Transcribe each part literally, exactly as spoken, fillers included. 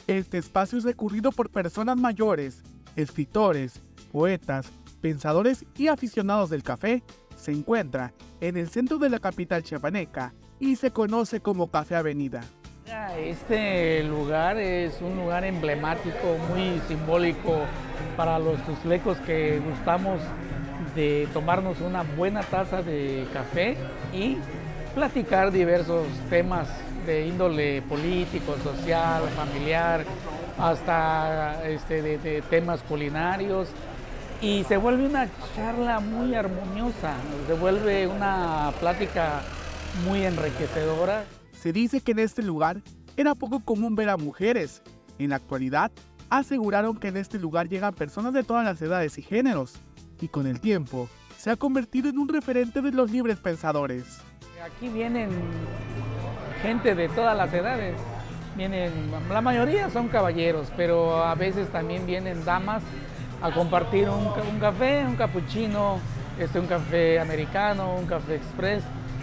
Este espacio es recurrido por personas mayores, escritores, poetas, pensadores y aficionados del café. Se encuentra en el centro de la capital chiapaneca y se conoce como Café Avenida. Este lugar es un lugar emblemático, muy simbólico para los tuzlecos que gustamos de tomarnos una buena taza de café y platicar diversos temas de índole político, social, familiar, hasta este, de, de temas culinarios, y se vuelve una charla muy armoniosa, se vuelve una plática muy enriquecedora. Se dice que en este lugar era poco común ver a mujeres. En la actualidad, aseguraron que en este lugar llegan personas de todas las edades y géneros, y con el tiempo se ha convertido en un referente de los libres pensadores. Aquí vienen gente de todas las edades, vienen, la mayoría son caballeros, pero a veces también vienen damas a compartir un, un café, un capuchino, este, un café americano, un café express,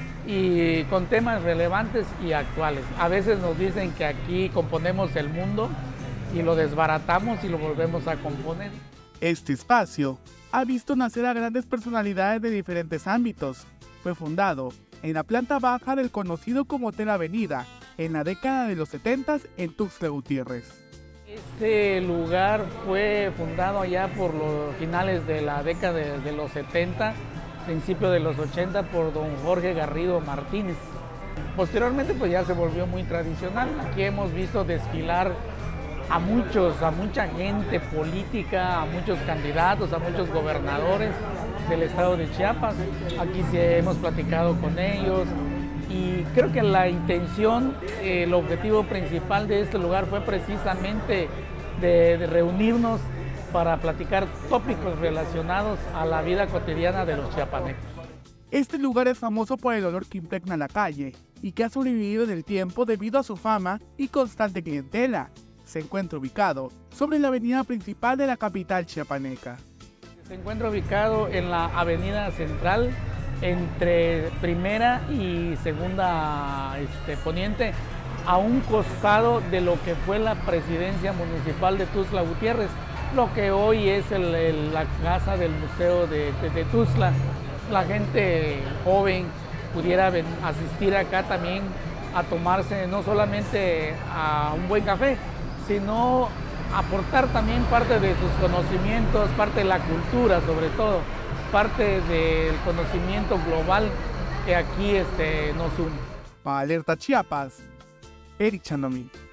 y con temas relevantes y actuales. A veces nos dicen que aquí componemos el mundo y lo desbaratamos y lo volvemos a componer. Este espacio ha visto nacer a grandes personalidades de diferentes ámbitos. Fue fundado en la planta baja del conocido como Hotel Avenida, en la década de los setenta en Tuxtla Gutiérrez. Este lugar fue fundado allá por los finales de la década de, de los setenta, principio de los ochenta, por don Jorge Garrido Martínez. Posteriormente pues ya se volvió muy tradicional. Aquí hemos visto desfilar a muchos, a mucha gente política, a muchos candidatos, a muchos gobernadores del estado de Chiapas. Aquí sí hemos platicado con ellos y creo que la intención, eh, el objetivo principal de este lugar fue precisamente de, de reunirnos para platicar tópicos relacionados a la vida cotidiana de los chiapanecos. Este lugar es famoso por el olor que impregna la calle y que ha sobrevivido en el tiempo debido a su fama y constante clientela. Se encuentra ubicado sobre la avenida principal de la capital chiapaneca. Se encuentra ubicado en la avenida central, entre primera y segunda este, poniente, a un costado de lo que fue la presidencia municipal de Tuxtla Gutiérrez, lo que hoy es el, el, la casa del museo de, de, de Tuxtla. La gente joven pudiera ven, asistir acá también a tomarse no solamente a un buen café, sino aportar también parte de sus conocimientos, parte de la cultura sobre todo, parte del conocimiento global que aquí este, nos une. Para Alerta Chiapas, Eric Chandomí.